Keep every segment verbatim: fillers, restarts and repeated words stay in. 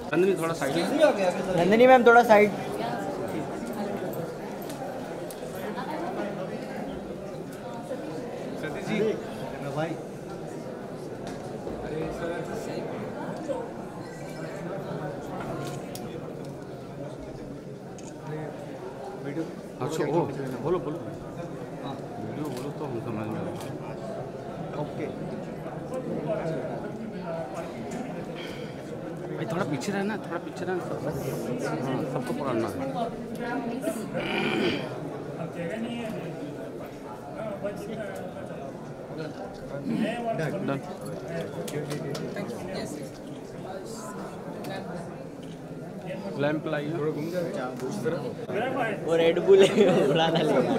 नंदिनी थोड़ा side, Nandini ma'am थोड़ा side. Satish ji भाई, अरे सर वीडियो। अच्छा ओ बोलो बोलो, हाँ वीडियो बोलो तो हम समझ में आएगा। ओके भाई थोड़ा पीछे रहना, थोड़ा पीछे रहना, हाँ सबको पकड़ना है। डन। लैंप लाइए, थोड़ा घूम जाए। वो रेड बुल उड़ाना लेगा।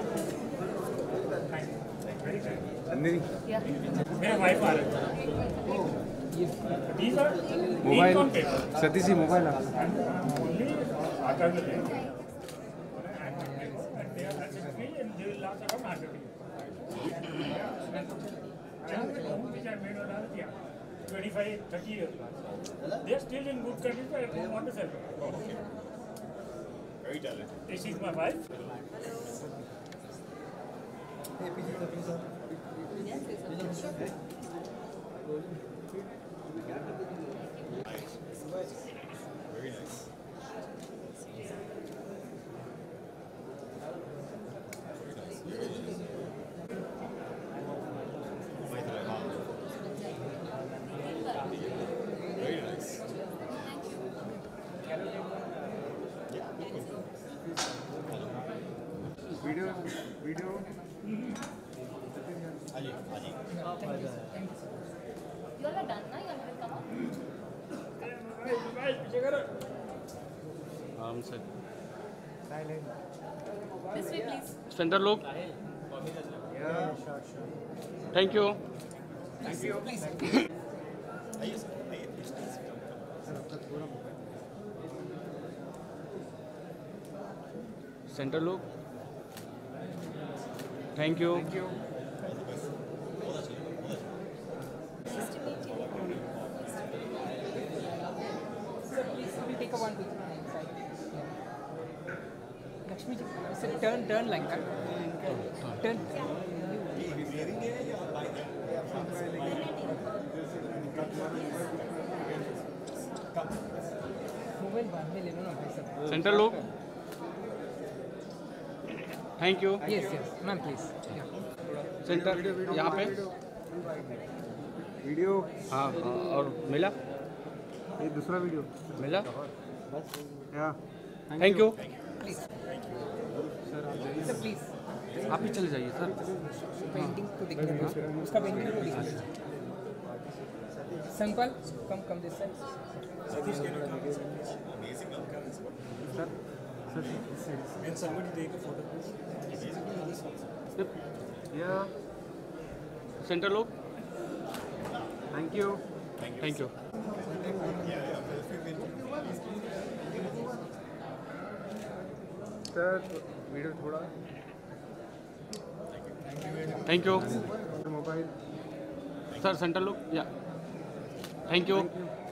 Mobile Satish ji, mobile twenty-five, thirty years. They are still in good condition. I don't want to sell them. Okay. Very talented. This is my wife. Very nice. Video video Aji, Aji. You all are done, na? You all will come up. आराम से This way, please. Center लोग, thank you. Center लोग, thank you. Take a one picture inside. Lakshmi ji, sir, turn, turn like that. Turn. Mobile बाद में ले लो ना भाई साहब। सेंटर लोग, thank you. Yes, yes, ma'am, please. Yeah. Center यहाँ पे वीडियो। हाँ हाँ, और मिला, ये दूसरा वीडियो मिला, या thank you. Please. Sir, please. आप ही चले जाइए सर। पेंटिंग को दिख रहा है, उसका पेंटिंग को दिख रहा है। संपल, come come this side. Can somebody take a photo, please? या सेंटर लोग, thank you. Thank you. Sir video थोड़ा thank you. Mobile. Sir center लोग, या थैंक यू।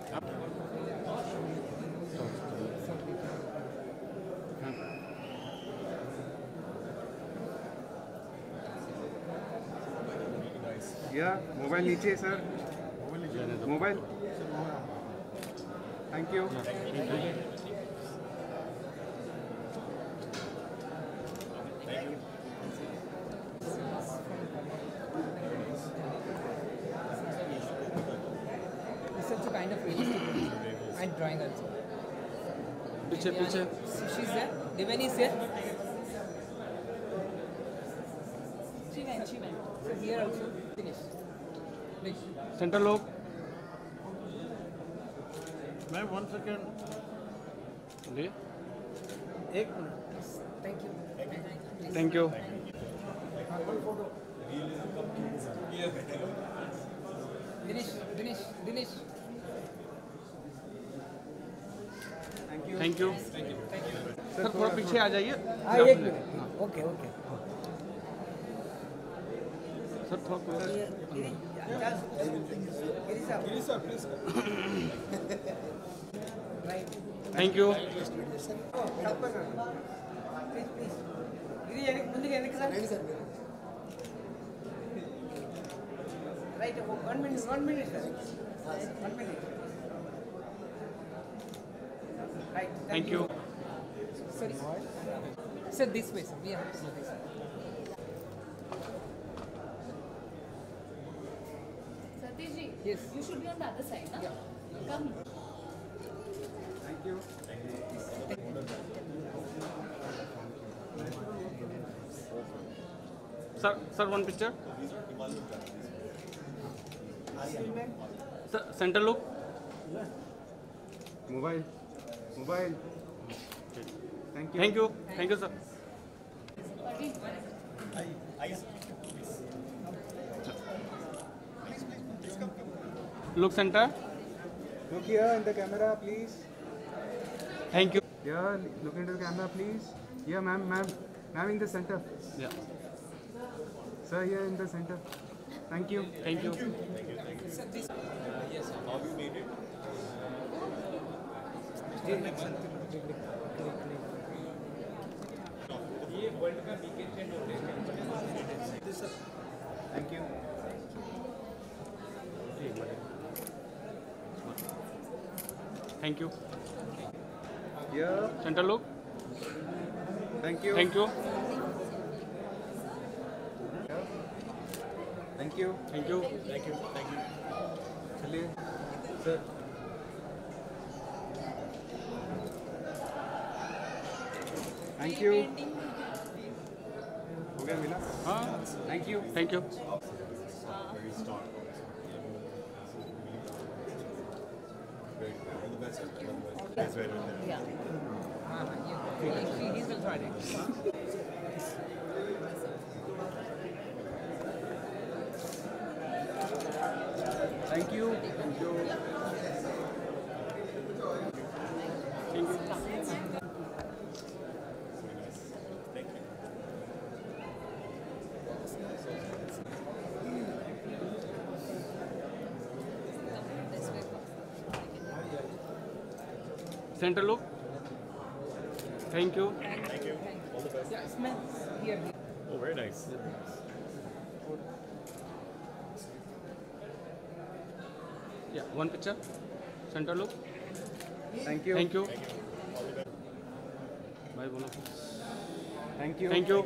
या मोबाइल नीचे sir, mobile. Thank you. It's also kind of realistic and drawing also. पीछे पीछे She's there. Devani is there. She went, she went. So here also. Finish. Please. Center लोग, Ma'am, one second. लिए, एक मिनट. Thank you. Thank you. Dinesh, Dinesh, Dinesh. Thank you. Sir थोड़ा पीछे आ जाइए। हाँ एक मिनट। Okay okay. सर थोड़ा गिरी साहब, गिरी साहब, प्लीज। थैंक यू ఇది వెనక్కి ముందుకు వెనక్కి sir right one minute one minute sir one minute right thank you Sorry. Sir, this way, sir. We have to go this way. Satish ji, Yes. you should be on the other side, na? Come. Thank you. Sir sir one picture sir center look Mobile. Mobile. Thank you. Thank you thank you sir Parveen. Look center Look here in the camera, please. Thank you Yeah, look into the camera, please. Yeah, ma'am, ma'am, ma'am in the center. या Sir, here in the center. Thank you. Thank you Thank you. Thank you Yeah, center look thank you. Thank you Thank you. Thank you चलिए sir thank you हो गया मिला हाँ thank you thank you Yeah. Ah, yeah. He, he, he's also adding. Thank you thank you This way. Center look thank you Yeah, smells here. Oh, very nice. या one picture center look thank you thank you भाई बोलो thank you thank you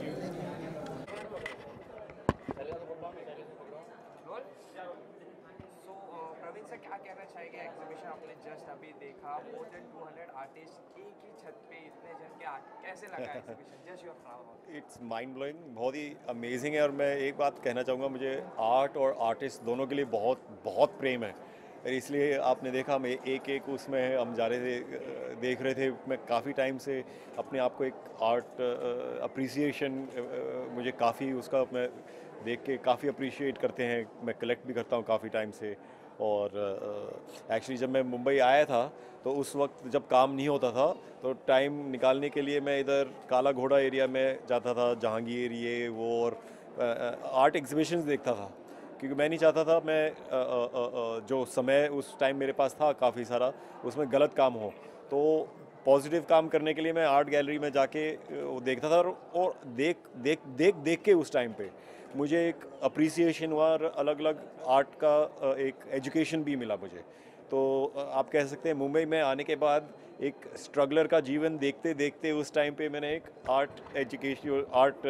so Praveen sir क्या कहना चाहेंगे exhibition आपने just अभी देखा more than two hundred artist एक ही छत पे इतने जन के आर्ट कैसे लगा exhibition just your flower it's mind blowing, बहुत ही अमेजिंग है। और मैं एक बात कहना चाहूँगा, मुझे आर्ट और आर्टिस्ट दोनों के लिए बहुत बहुत प्रेम है। और इसलिए आपने देखा मैं एक एक उसमें हम जा रहे थे, देख रहे थे। मैं काफ़ी टाइम से अपने आप को एक आर्ट अप्रिसिएशन मुझे काफ़ी उसका मैं देख के काफ़ी अप्रिशिएट करते हैं। मैं कलेक्ट भी करता हूँ काफ़ी टाइम से। और एक्चुअली जब मैं मुंबई आया था तो उस वक्त जब काम नहीं होता था तो टाइम निकालने के लिए मैं इधर काला घोड़ा एरिया में जाता था, जहांगीर ये वो, और आर्ट एग्जीबिशंस देखता था। क्योंकि मैं नहीं चाहता था मैं आ, आ, आ, जो समय उस टाइम मेरे पास था काफ़ी सारा, उसमें गलत काम हो। तो पॉजिटिव काम करने के लिए मैं आर्ट गैलरी में जाके वो देखता था। और देख देख देख देख के उस टाइम पे मुझे एक अप्रिसिएशन हुआ और अलग अलग आर्ट का एक एजुकेशन भी मिला मुझे। तो आप कह सकते हैं मुंबई में आने के बाद एक स्ट्रगलर का जीवन देखते देखते उस टाइम पे मैंने एक आर्ट एजुकेशन, आर्ट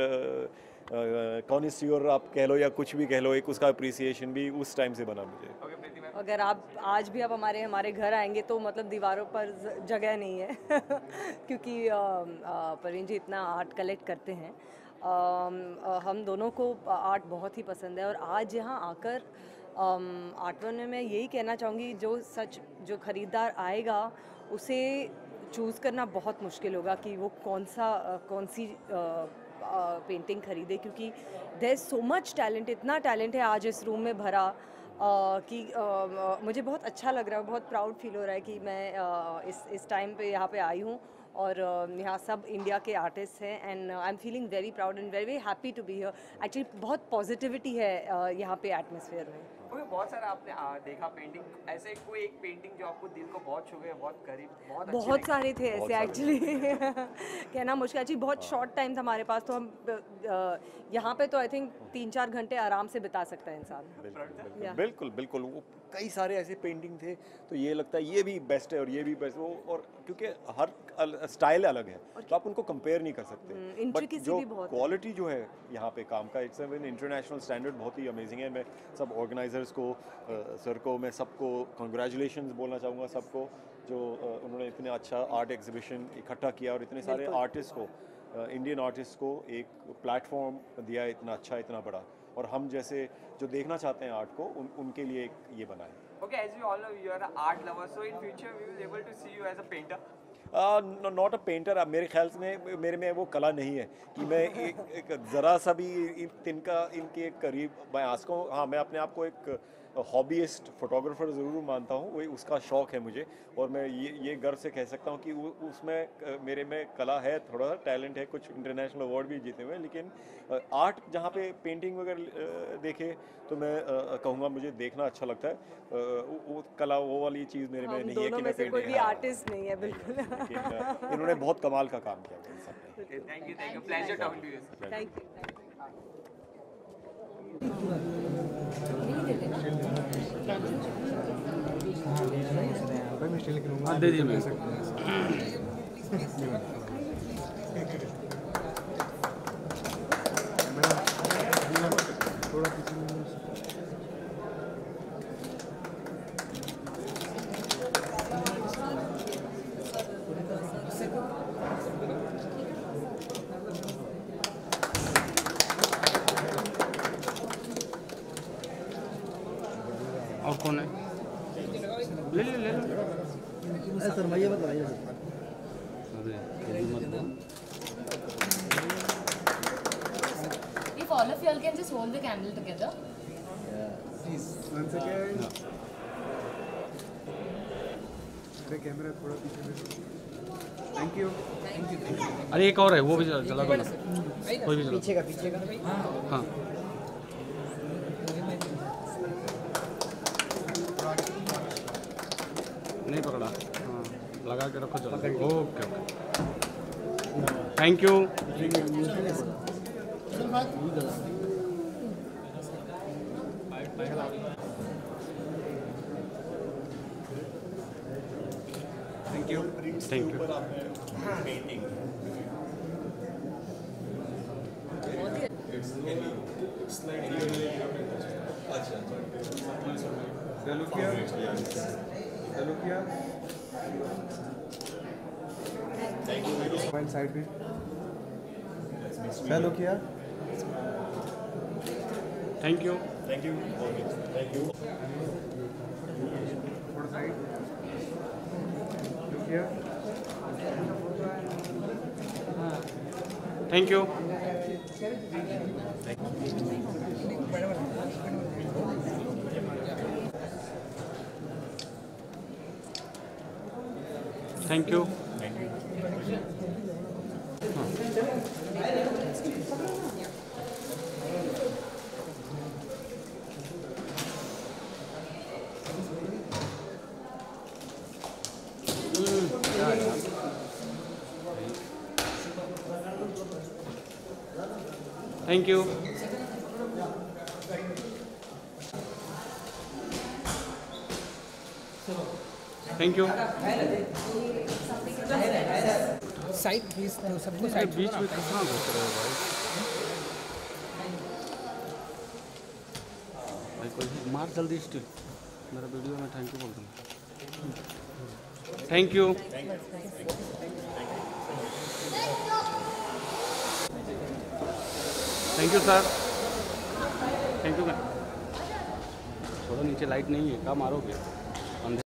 कॉन्सियर आप कह लो या कुछ भी कह लो, एक उसका अप्रिसिएशन भी उस टाइम से बना मुझे। अगर आप आज भी आप हमारे हमारे घर आएंगे तो मतलब दीवारों पर ज- जगह नहीं है क्योंकि अ, अ, प्रवीण जी इतना आर्ट कलेक्ट करते हैं। अम, अ, हम दोनों को आर्ट बहुत ही पसंद है और आज यहाँ आकर आर्ट वन में मैं यही कहना चाहूँगी, जो सच जो ख़रीदार आएगा उसे चूज़ करना बहुत मुश्किल होगा कि वो कौन सा अ, कौन सी पेंटिंग खरीदे, क्योंकि देयर सो मच टैलेंट, इतना टैलेंट है आज इस रूम में भरा uh, कि uh, मुझे बहुत अच्छा लग रहा है, बहुत प्राउड फील हो रहा है कि मैं uh, इस इस टाइम पे यहाँ पे आई हूँ और uh, यहाँ सब इंडिया के आर्टिस्ट हैं and I am feeling very proud and very very happy to be here. Actually बहुत पॉजिटिविटी है uh, यहाँ पे एटमॉस्फेयर में। ओके, बहुत सारा आपने आ, देखा पेंटिंग, ऐसे कोई एक पेंटिंग जो आपको दिल को बहुत छू गए, बहुत करीब, बहुत अच्छी बहुत लगी? सारे थे ऐसे एक्चुअली कहना मुश्किल जी, बहुत शॉर्ट टाइम था हमारे पास, तो हम अ, यहाँ पे तो आई थिंक तीन चार घंटे आराम से बिता सकता है इंसान। बिल्कुल Yeah. बिल्कुल बिल्कुल वो कई सारे ऐसे पेंटिंग थे, तो ये लगता है ये भी बेस्ट है और ये भी बेस्ट वो, और क्योंकि हर स्टाइल अलग है तो आप उनको कंपेयर नहीं कर सकते, बट intricacy जो भी बहुत है। क्वालिटी जो है यहाँ पे काम का, इट्स एन इंटरनेशनल स्टैंडर्ड, बहुत ही अमेजिंग है। मैं सब ऑर्गेनाइजर्स को, सर को, मैं सबको कंग्रेचुलेशंस बोलना चाहूँगा, सबको जो अ, उन्होंने इतने अच्छा आर्ट एग्जीबिशन इकट्ठा किया और इतने सारे आर्टिस्ट को, इंडियन आर्टिस्ट को एक प्लेटफॉर्म दिया इतना अच्छा, इतना बड़ा, और हम जैसे जो देखना चाहते हैं आर्ट को, उन, उनके लिए एक ये बना है। Okay, as we all know, you are an art lover, so in future we will be able to see you as a painter. Not a painter, मेरे ख्याल में मेरे में वो कला नहीं है कि मैं एक, एक ज़रा सा भी इन- इनका इनके करीब मैं आ सकूँ। हाँ, मैं अपने आप को एक हॉबीइस्ट फोटोग्राफर ज़रूर मानता हूँ, वही उसका शौक़ है मुझे, और मैं ये ये गर्व से कह सकता हूँ कि उ- उसमें अ, मेरे में कला है, थोड़ा सा टैलेंट है, कुछ इंटरनेशनल अवार्ड भी जीते हुए हैं, लेकिन आर्ट जहाँ पे पेंटिंग वगैरह अ, देखे तो मैं अ, कहूँगा मुझे देखना अच्छा लगता है। अ, वो, वो कला वो वाली चीज़ मेरे में हम नहीं है दोनों कि में मैं से कोई पेंटिंग, भी हाँ, आर्टिस्ट नहीं है बिल्कुल। लेकिन अ, इन्होंने बहुत कमाल का काम किया इन सब ने। Okay, thank you, thank you. Pleasure talking to you, sir. Thank you. भाई मैं स्टिल करूँगा। हाँ, दे दिए मैं। थोड़ा पीछे में और कौन है? ले ले ले लो। सर भैया बताइए अरे जल्दी मत बोल। If all of y'all can just hold the candle together. Please one second. अरे कैमरा थोड़ा पीछे में। Thank you. अरे एक और है, वो भी चला चला दो ना, कोई भी चला। पीछे का पीछे का हाँ, नहीं पकड़ा, हाँ लगा के रखो, चलो। Okay okay, thank you. Thank you. Thank you. चलो किया चलो किया मोबाइल साइड पे चलो किया। Thank you. Thank you thank you. थोड़ा साइड चलो किया। Thank you. Thank you. Thank you. Thank you. Side please, तो सबको अरे साइड बीच में कहाँ घुस रहे हो भाई? भाई कोई मार जल्दी स्टिल, मेरा वीडियो में थैंक यू बोल दूँ। Thank you. Thank you sir. Thank you ma'am. थोड़ा नीचे लाइट नहीं है, क्या मारोगे?